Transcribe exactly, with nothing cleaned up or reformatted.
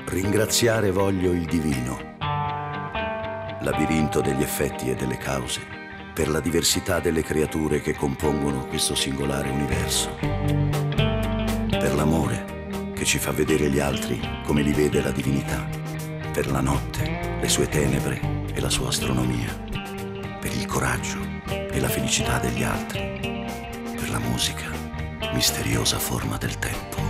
Ringraziare voglio il divino, labirinto degli effetti e delle cause, per la diversità delle creature che compongono questo singolare universo. Per l'amore che ci fa vedere gli altri come li vede la divinità. Per la notte, le sue tenebre e la sua astronomia. Per il coraggio e la felicità degli altri. Per la musica, misteriosa forma del tempo.